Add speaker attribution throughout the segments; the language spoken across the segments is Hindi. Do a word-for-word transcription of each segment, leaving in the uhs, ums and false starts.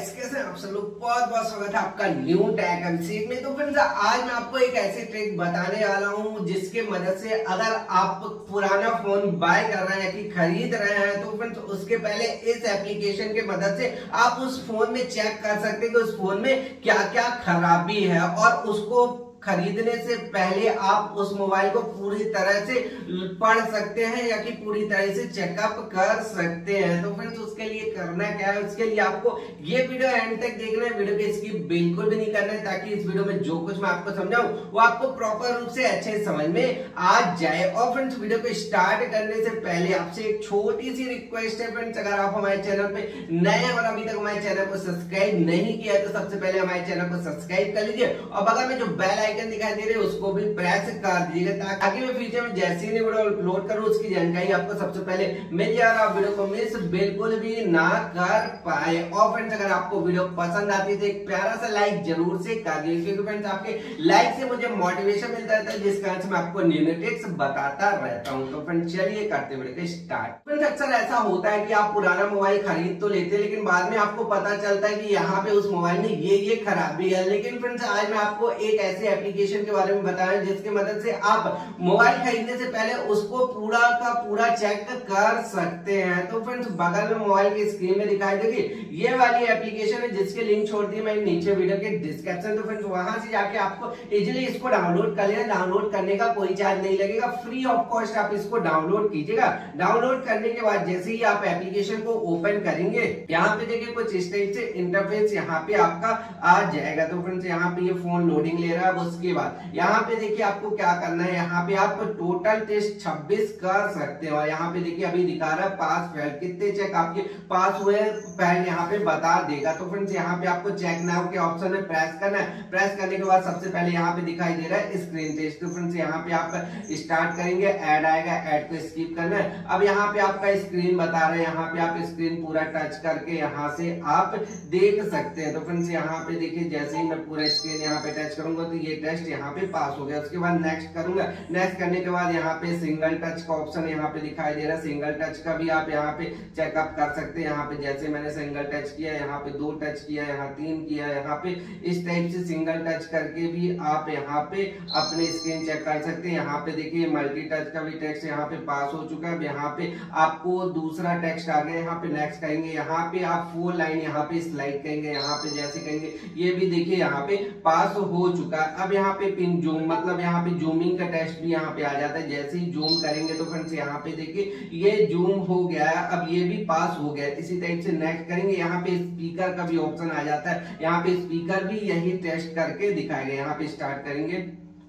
Speaker 1: गाइस, कैसे हैं आप सब लोग। बहुत बहुत स्वागत है आपका न्यू टेक एमसीएक में। तो फ्रेंड्स, आज मैं आपको एक ऐसी ट्रिक बताने वाला हूं जिसके मदद से अगर आप पुराना फोन बाय कर रहे हैं कि खरीद रहे हैं तो फ्रेंड्स उसके पहले इस एप्लीकेशन के मदद से आप उस फोन में चेक कर सकते हैं कि उस फोन में क्या क्या खराबी है, और उसको खरीदने से पहले आप उस मोबाइल को पूरी तरह से पढ़ सकते हैं या कि पूरी तरह से चेकअप कर सकते हैं। तो फ्रेंड्स, उसके लिए करना क्या है, उसके लिए आपको ये वीडियो एंड तक देखना है। वीडियो को स्किप बिल्कुल भी नहीं करना है, ताकि इस वीडियो में जो कुछ मैं आपको समझाऊं वो आपको प्रॉपर रूप से अच्छे समझ में आ जाए। और फ्रेंड्स, वीडियो को स्टार्ट करने से पहले आपसे एक छोटी सी रिक्वेस्ट है फ्रेंड्स, अगर आप हमारे चैनल पे नए और अभी तक हमारे चैनल को सब्सक्राइब नहीं किया तो सबसे पहले हमारे चैनल को सब्सक्राइब कर लीजिए, और बगल में जो बेल आइकन दिखाई दे रहे हैं उसको भी प्रेस कर दीजिएगा, ताकि मैं फ्यूचर में जैसे ही वीडियो अपलोड करूं उसकी जानकारी आपको सबसे पहले मिल जाए और आप वीडियो को मिस बिल्कुल भी ना कर पाए। और फ्रेंड्स, अगर आपको वीडियो पसंद आती है तो एक प्यारा सा लाइक जरूर से कर दीजिए, क्योंकि फ्रेंड्स आपके लाइक से मुझे मोटिवेशन मिलता रहता है, जिस कारण से मैं आपको न्यू टिप्स बताता रहता हूं। तो फ्रेंड्स, चलिए करते वीडियो को स्टार्ट। फ्रेंड्स, अक्सर ऐसा होता है कि आप पुराना मोबाइल खरीद तो लेते हैं, लेकिन बाद में आपको पता चलता है कि यहाँ पे उस मोबाइल में ये ये खराबी है। लेकिन फ्रेंड्स, आज मैं आपको एक ऐसे एप्लीकेशन के बारे में बताया जिसकी मदद से आप मोबाइल खरीदने से पहले उसको पूरा का पूरा चेक कर सकते हैं। तो फ्रेंड्स, बगल में मोबाइल की स्क्रीन में दिखाई देगी ये वाली एप्लीकेशन है, जिसके लिंक छोड़ दी मैं नीचे वीडियो के डिस्क्रिप्शन। तो फ्रेंड्स, वहां से जाके आपको इजीली इसको डाउनलोड कर लेना। डाउनलोड करने का कोई चार्ज नहीं लगेगा, फ्री ऑफ कॉस्ट आप इसको डाउनलोड कीजिएगा। डाउनलोड करने के बाद जैसे ही आप एप्लीकेशन को ओपन करेंगे, यहाँ पे देखिए कुछ इस टाइप से इंटरफेस यहाँ पे आपका आ जाएगा। तो फ्रेंड्स, यहाँ पे ये फोन लोडिंग ले रहा है। उसके बाद यहाँ पे देखिए आपको क्या करना है, यहाँ पे आप टोटल टेस्ट छब्बीस कर सकते हो। यहाँ पे देखिए अभी दिखा रहा है पास फेल, कितने चेक आपके पास हुए फेल यहाँ पे बता देगा। तो फ्रेंड्स, यहाँ पे आपको चेक नाउ के ऑप्शन में प्रेस करना है। प्रेस करने के बाद सबसे पहले यहाँ पे दिखाई दे रहा है स्क्रीन टेस्ट। तो फ्रेंड्स, यहाँ पे आप स्टार्ट करेंगे, ऐड आएगा, ऐड को स्किप करना है। अब यहाँ पे आपका स्क्रीन बता रहे हैं, यहाँ पे आप स्क्रीन पूरा टच करके यहाँ से आप देख सकते हैं। तो फ्रेंड्स, यहाँ पे देखिए जैसे ही मैं पूरा स्क्रीन यहाँ पे टच करूंगा तो ये टेस्ट यहाँ पे पास हो गया। उसके बाद नेक्स्ट करूंगा। नेक्स्ट करने के बाद यहाँ पे सिंगल टच का ऑप्शन यहाँ पे दिखाई दे रहा है। सिंगल टच का भी आप यहाँ पे चेकअप कर सकते हैं। यहाँ पे जैसे मैंने सिंगल टच किया, यहाँ पे दो टच किया, यहाँ तीन किया, यहाँ पे इस टाइप से सिंगल टच करके भी आप यहाँ पे अपने स्क्रीन चेक कर सकते हैं। यहाँ पे देखिए मल्टी टच का भी टेक्स्ट यहाँ पे पास हो चुका है। यहाँ पे आपको दूसरा टेक्स्ट आ गया, यहाँ पे नेक्स्ट करेंगे, यहाँ पे आप फोर लाइन यहाँ पे स्लाइड करेंगे, यहाँ पे जैसे करेंगे ये भी देखिए यहाँ पे पास हो चुका है। अब यहाँ पे पिन जूम मतलब यहाँ पे जूमिंग का टेस्ट भी यहाँ पे आ जाता है। जैसे ही जूम करेंगे तो फ्रेंड्स यहाँ पे देखिए ये जूम हो गया है, अब ये भी पास हो गया। इसी टाइप से नेक्स्ट करेंगे, यहाँ पे स्पीकर का भी ऑप्शन आ जाता है। यहाँ पे स्पीकर भी यही टेस्ट करके दिखाएगा। यहाँ पे स्टार्ट करेंगे,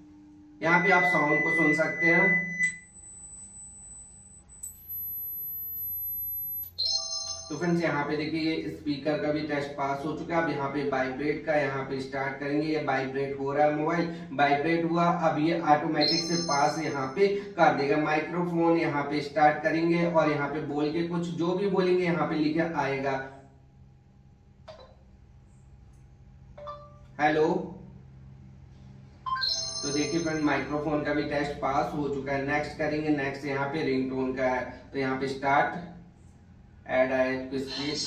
Speaker 1: यहाँ पे आप साउंड को सुन सकते हैं। तो फ्रेंड्स, यहाँ पे देखिए ये स्पीकर का भी टेस्ट पास हो चुका है। अब यहाँ पे वाइब्रेट का यहाँ पे स्टार्ट करेंगे, ये वाइब्रेट हो रहा है मोबाइल, वाइब्रेट हुआ। अब ये ऑटोमेटिक से पास यहाँ पे कर देगा। माइक्रोफोन यहाँ पे स्टार्ट करेंगे और यहाँ पे बोल के कुछ जो भी बोलेंगे यहाँ पे लिखे आएगा हेलो। तो देखिए फ्रेंड, माइक्रोफोन का भी टेस्ट पास हो चुका है। नेक्स्ट करेंगे, नेक्स्ट यहाँ पे रिंगटोन का है। तो यहाँ पे स्टार्ट, ऐड आए तो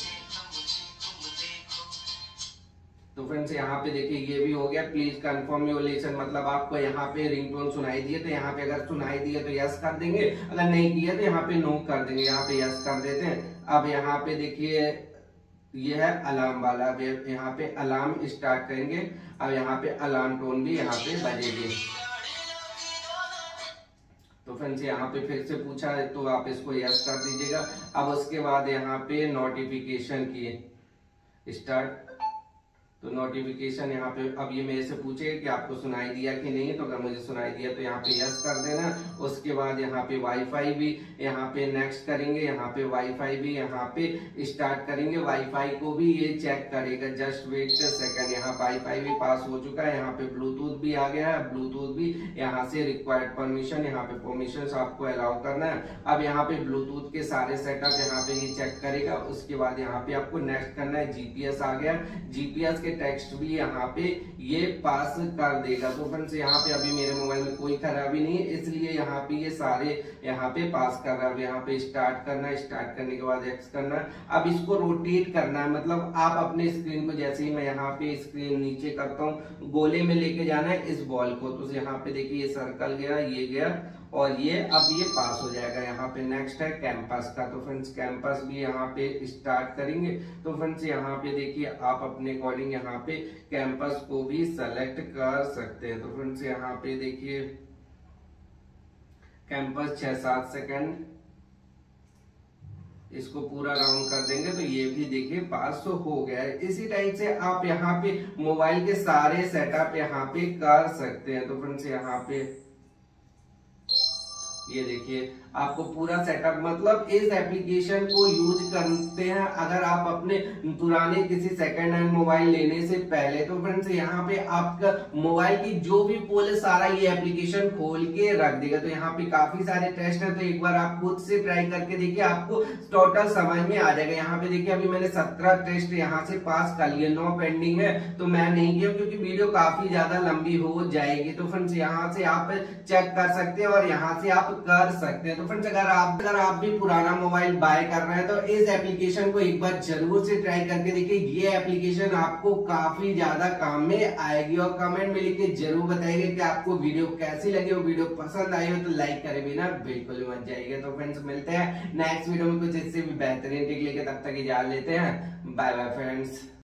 Speaker 1: तो फ्रेंड्स, यहाँ पे देखिए ये भी हो गया। प्लीज कंफर्म योर लिसन, मतलब आपको यहाँ पे रिंगटोन सुनाई दिए तो यहाँ पे अगर सुनाई दिए तो यस कर देंगे, अगर नहीं दिए तो यहाँ पे नो कर देंगे। यहाँ पे यस कर देते हैं। अब यहाँ पे देखिए ये है अलार्म वाला। अब यहाँ पे अलार्म स्टार्ट करेंगे। अब यहाँ पे अलार्म टोन भी यहाँ पे बजेगी। तो फ्रेंड्स, यहाँ पे फिर से पूछा है तो आप इसको यस कर दीजिएगा। अब उसके बाद यहाँ पे नोटिफिकेशन की स्टार्ट, तो नोटिफिकेशन यहाँ पे अब ये मेरे से पूछेगा कि आपको सुनाई दिया कि नहीं, तो अगर मुझे सुनाई दिया तो यहाँ पे यस कर देना। उसके बाद यहाँ पे वाईफाई भी यहाँ पे नेक्स्ट करेंगे, यहाँ पे वाईफाई भी यहाँ पे स्टार्ट करेंगे। वाईफाई को भी ये चेक करेगा, जस्ट वेट सेकंड। यहाँ वाईफाई भी पास हो चुका है। यहाँ पे ब्लूटूथ भी आ गया है, ब्लूटूथ भी यहाँ से रिक्वायर्ड परमिशन, यहाँ पे परमिशन आपको अलाउ करना है। अब यहाँ पे ब्लूटूथ के सारे सेटअप यहाँ पे ये चेक करेगा। उसके बाद यहाँ पे आपको नेक्स्ट करना है। जीपीएस आ गया, जीपीएस के के टेक्स्ट भी यहाँ पे ये पास कर देगा। तो फ्रेंड्स यहाँ पे अभी मेरे मोबाइल में कोई खराबी नहीं है, इसलिए यहाँ पे ये सारे यहाँ पे पास कर रहा है। अब यहाँ पे स्टार्ट करना है, स्टार्ट करने के बाद एक्स करना है। अब इसको रोटेट करना है, मतलब आप अपने स्क्रीन को, जैसे ही मैं यहाँ पे स्क्रीन नीचे करता हूँ, गोले में लेके जाना है इस बॉल को। तो यहाँ पे देखिए ये सर्कल गया, ये गया और ये अब ये पास हो जाएगा। यहाँ पे नेक्स्ट है कैंपस का। तो फ्रेंड्स कैंपस भी यहाँ पे स्टार्ट करेंगे। तो फ्रेंड्स यहाँ पे देखिए आप अपने अकॉर्डिंग यहाँ पे कैंपस को भी सेलेक्ट कर सकते हैं। तो फ्रेंड्स यहाँ पे देखिए कैंपस छह सात सेकंड, इसको पूरा राउंड कर देंगे तो ये भी देखिए पास तो हो गया है। इसी टाइप से आप यहाँ पे मोबाइल के सारे सेटअप यहाँ पे कर सकते हैं। तो फ्रेंड्स यहाँ पे ये देखिए आपको पूरा सेटअप, मतलब इस एप्लीकेशन को यूज करते हैं अगर आप अपने पुराने किसी सेकंड हैंड मोबाइल लेने से पहले। तो फ्रेंड्स यहाँ पे आपका मोबाइल की जो भी पोल है सारा ये एप्लीकेशन खोल के रख देगा। तो यहाँ पे काफी सारे टेस्ट है, तो एक बार आप खुद से ट्राई करके देखिए, आपको टोटल समझ में आ जाएगा। यहाँ पे देखिए अभी मैंने सत्रह टेस्ट यहाँ से पास कर लिए, नौ पेंडिंग है तो मैं नहीं किया क्योंकि वीडियो काफी ज्यादा लंबी हो जाएगी। तो फ्रेंड्स यहाँ से आप चेक कर सकते हैं और यहाँ से आप कर सकते हैं। तो फ्रेंड्स अगर आप अगर आप भी पुराना मोबाइल बाय कर रहे हैं तो इस एप्लीकेशन को एक बार जरूर से ट्राई करके देखिए। ये एप्लीकेशन आपको काफी ज्यादा काम में आएगी और कमेंट में लिख के जरूर बताइए कि आपको वीडियो कैसी लगी हो। वीडियो पसंद आई हो तो लाइक करे बिना बिल्कुल ही मत जाइएगा। तो फ्रेंड्स मिलते हैं नेक्स्ट वीडियो में कुछ इससे भी बेहतरीन टिक लेके, तब तक इजाजत लेते हैं। Bye bye friends.